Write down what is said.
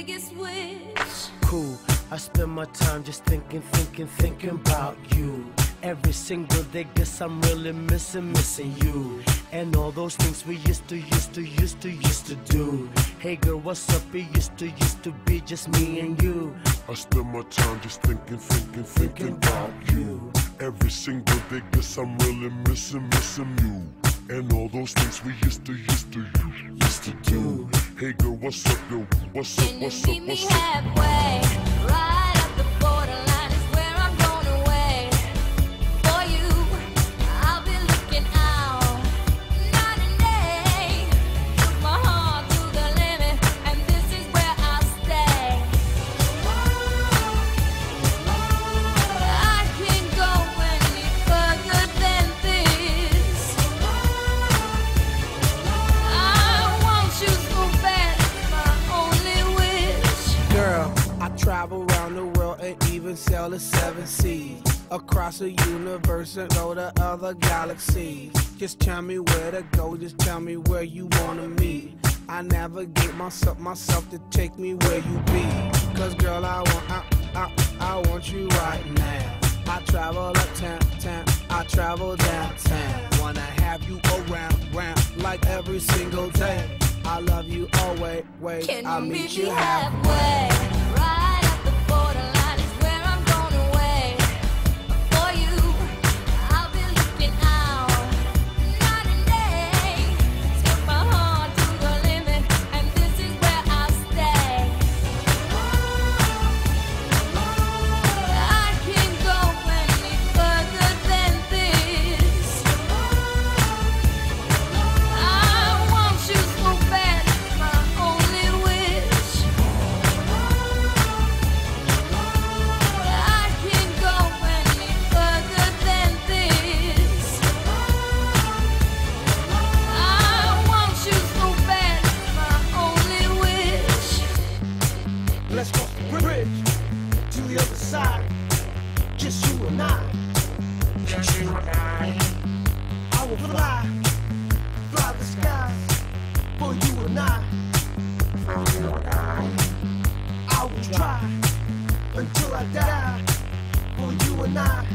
biggest wish. Cool, I spend my time just thinking about you. Every single day, guess I'm really missing you. And all those things we used to do. Hey girl, what's up? It used to be just me and you. I spend my time just thinking about you. Every single day, guess I'm really missing you. And all those things we used to do. Hey girl, what's up, yo? What's up, Can what's you up, meet me what's up? halfway? Right at the borderline is where I'm going away. For you, I'll be looking out night and day. Put my heart to the limit, and this is where I'll stay. I can't go any further than this. I want you so bad, it's my only wish. Girl, I travel around the world and even sail the 7 seas. Across the universe and go to other galaxies. Just tell me where to go, just tell me where you wanna meet. I navigate myself to take me where you be. Cause girl, I want you right now. I travel uptown, I travel downtown. Wanna have you around like every single day. I love you always, Can I'll you meet meet you me halfway. halfway? Right at the borderline is where I'm going away. For you, I'll be looking out night and day. Take my heart to the limit, and this is where I'll stay. I can't go any further than this. I want you so bad, it's my only wish. I can't go any further than this. I want you so bad, it's my only wish. Let's cross the bridge to the other side. Just you and I. Just you and I will fly the skies for you and I. I will try until I die for you and I.